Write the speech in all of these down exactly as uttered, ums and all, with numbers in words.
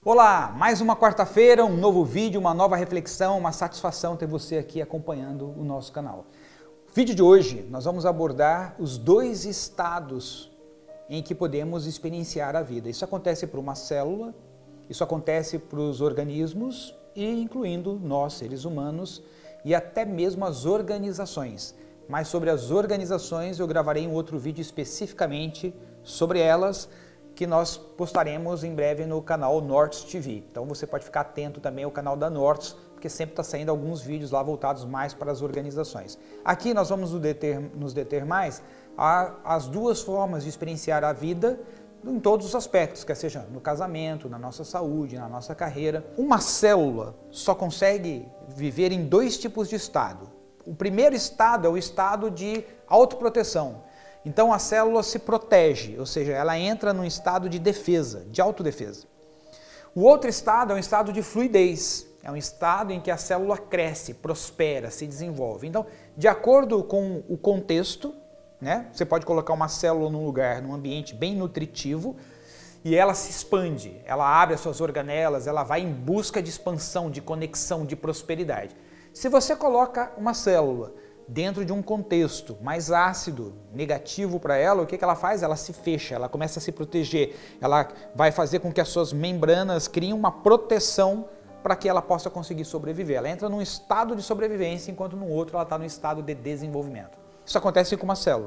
Olá, mais uma quarta-feira, um novo vídeo, uma nova reflexão, uma satisfação ter você aqui acompanhando o nosso canal. No vídeo de hoje nós vamos abordar os dois estados em que podemos experienciar a vida. Isso acontece para uma célula, isso acontece para os organismos e incluindo nós, seres humanos, e até mesmo as organizações. Mas sobre as organizações eu gravarei um outro vídeo especificamente sobre elas, que nós postaremos em breve no canal Nortz T V. Então você pode ficar atento também ao canal da Nortz, porque sempre está saindo alguns vídeos lá voltados mais para as organizações. Aqui nós vamos nos deter, nos deter mais às duas formas de experienciar a vida em todos os aspectos, quer seja no casamento, na nossa saúde, na nossa carreira. Uma célula só consegue viver em dois tipos de estado. O primeiro estado é o estado de autoproteção. Então a célula se protege, ou seja, ela entra num estado de defesa, de autodefesa. O outro estado é um estado de fluidez, é um estado em que a célula cresce, prospera, se desenvolve. Então, de acordo com o contexto, né, você pode colocar uma célula num lugar, num ambiente bem nutritivo, e ela se expande, ela abre as suas organelas, ela vai em busca de expansão, de conexão, de prosperidade. Se você coloca uma célula dentro de um contexto mais ácido, negativo para ela, o que, que ela faz? Ela se fecha, ela começa a se proteger, ela vai fazer com que as suas membranas criem uma proteção para que ela possa conseguir sobreviver. Ela entra num estado de sobrevivência, enquanto no outro ela está no estado de desenvolvimento. Isso acontece com uma célula,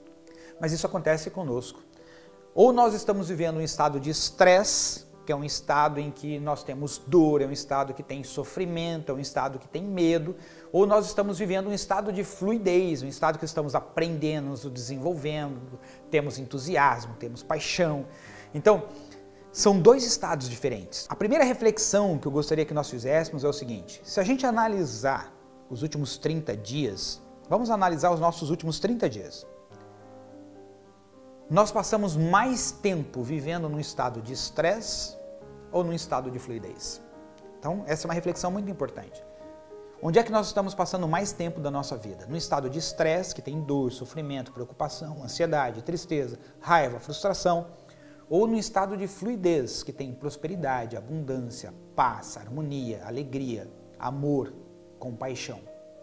mas isso acontece conosco. Ou nós estamos vivendo um estado de estresse, que é um estado em que nós temos dor, é um estado que tem sofrimento, é um estado que tem medo, ou nós estamos vivendo um estado de fluidez, um estado que estamos aprendendo, nos desenvolvendo, temos entusiasmo, temos paixão. Então, são dois estados diferentes. A primeira reflexão que eu gostaria que nós fizéssemos é o seguinte: se a gente analisar os últimos trinta dias, vamos analisar os nossos últimos trinta dias. Nós passamos mais tempo vivendo num estado de estresse ou num estado de fluidez? Então, essa é uma reflexão muito importante. Onde é que nós estamos passando mais tempo da nossa vida? No estado de estresse, que tem dor, sofrimento, preocupação, ansiedade, tristeza, raiva, frustração, ou no estado de fluidez, que tem prosperidade, abundância, paz, harmonia, alegria, amor, compaixão.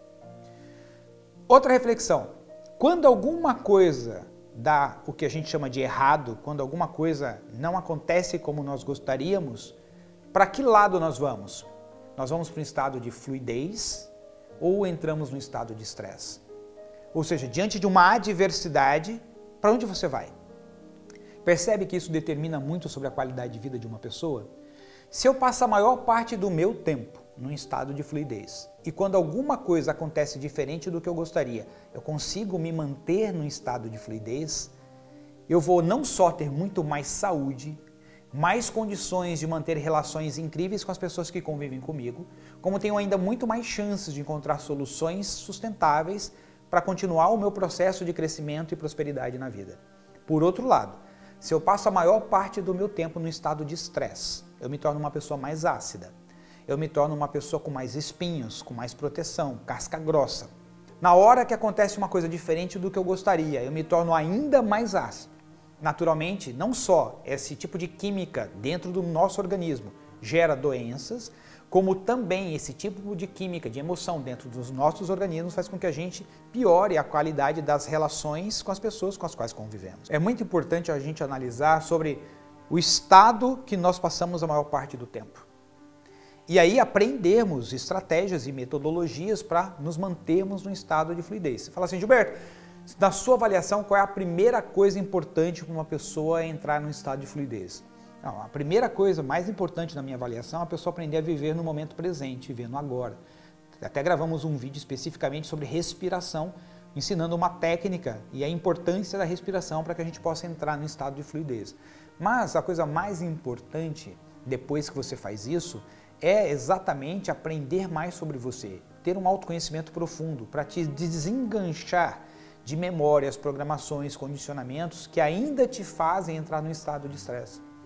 Outra reflexão: quando alguma coisa dá o que a gente chama de errado, quando alguma coisa não acontece como nós gostaríamos, para que lado nós vamos? Nós vamos para um estado de fluidez ou entramos no estado de estresse? Ou seja, diante de uma adversidade, para onde você vai? Percebe que isso determina muito sobre a qualidade de vida de uma pessoa? Se eu passo a maior parte do meu tempo num estado de fluidez e quando alguma coisa acontece diferente do que eu gostaria, eu consigo me manter num estado de fluidez, eu vou não só ter muito mais saúde, mais condições de manter relações incríveis com as pessoas que convivem comigo, como tenho ainda muito mais chances de encontrar soluções sustentáveis para continuar o meu processo de crescimento e prosperidade na vida. Por outro lado, se eu passo a maior parte do meu tempo no estado de estresse, eu me torno uma pessoa mais ácida. Eu me torno uma pessoa com mais espinhos, com mais proteção, casca grossa. Na hora que acontece uma coisa diferente do que eu gostaria, eu me torno ainda mais ácido. Naturalmente, não só esse tipo de química dentro do nosso organismo gera doenças, como também esse tipo de química, de emoção dentro dos nossos organismos faz com que a gente piore a qualidade das relações com as pessoas com as quais convivemos. É muito importante a gente analisar sobre o estado que nós passamos a maior parte do tempo. E aí aprendermos estratégias e metodologias para nos mantermos num estado de fluidez. Você fala assim: Gilberto, na sua avaliação, qual é a primeira coisa importante para uma pessoa entrar num estado de fluidez? Não, a primeira coisa mais importante na minha avaliação é a pessoa aprender a viver no momento presente, viver no agora. Até gravamos um vídeo especificamente sobre respiração, ensinando uma técnica e a importância da respiração para que a gente possa entrar num estado de fluidez. Mas a coisa mais importante, depois que você faz isso, é exatamente aprender mais sobre você, ter um autoconhecimento profundo para te desenganchar de memórias, programações, condicionamentos que ainda te fazem entrar no estado de estresse.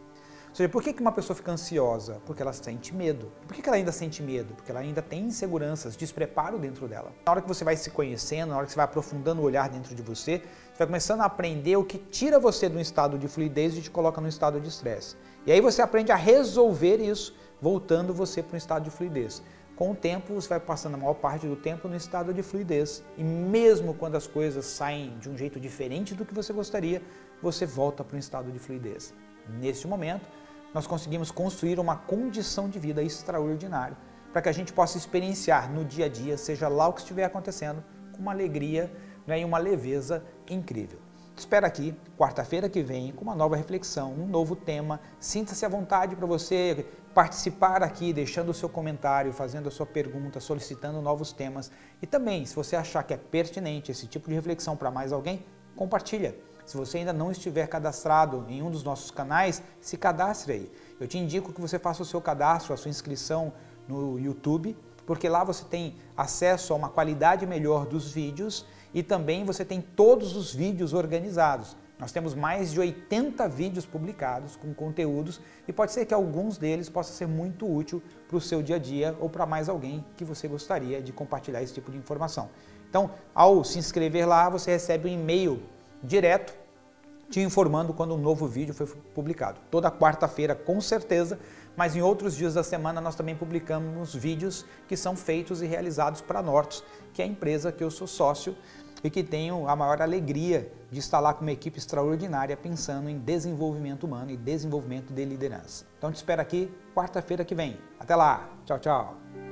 Ou seja, por que que uma pessoa fica ansiosa? Porque ela sente medo. Por que que ela ainda sente medo? Porque ela ainda tem inseguranças, despreparo dentro dela. Na hora que você vai se conhecendo, na hora que você vai aprofundando o olhar dentro de você, você vai começando a aprender o que tira você de um estado de fluidez e te coloca num estado de estresse. E aí você aprende a resolver isso, voltando você para um estado de fluidez. Com o tempo, você vai passando a maior parte do tempo no estado de fluidez. E mesmo quando as coisas saem de um jeito diferente do que você gostaria, você volta para um estado de fluidez. Neste momento, nós conseguimos construir uma condição de vida extraordinária para que a gente possa experienciar no dia a dia, seja lá o que estiver acontecendo, com uma alegria, né, e uma leveza incrível. Te espero aqui, quarta-feira que vem, com uma nova reflexão, um novo tema. Sinta-se à vontade para você participar aqui, deixando o seu comentário, fazendo a sua pergunta, solicitando novos temas. E também, se você achar que é pertinente esse tipo de reflexão para mais alguém, compartilha. Se você ainda não estiver cadastrado em um dos nossos canais, se cadastre aí. Eu te indico que você faça o seu cadastro, a sua inscrição no YouTube, porque lá você tem acesso a uma qualidade melhor dos vídeos e também você tem todos os vídeos organizados. Nós temos mais de oitenta vídeos publicados com conteúdos e pode ser que alguns deles possam ser muito útil para o seu dia a dia ou para mais alguém que você gostaria de compartilhar esse tipo de informação. Então, ao se inscrever lá, você recebe um e-mail direto te informando quando um novo vídeo foi publicado. Toda quarta-feira, com certeza, mas em outros dias da semana nós também publicamos vídeos que são feitos e realizados para a Nortus, que é a empresa que eu sou sócio e que tenho a maior alegria de estar lá com uma equipe extraordinária pensando em desenvolvimento humano e desenvolvimento de liderança. Então te espero aqui quarta-feira que vem. Até lá. Tchau, tchau.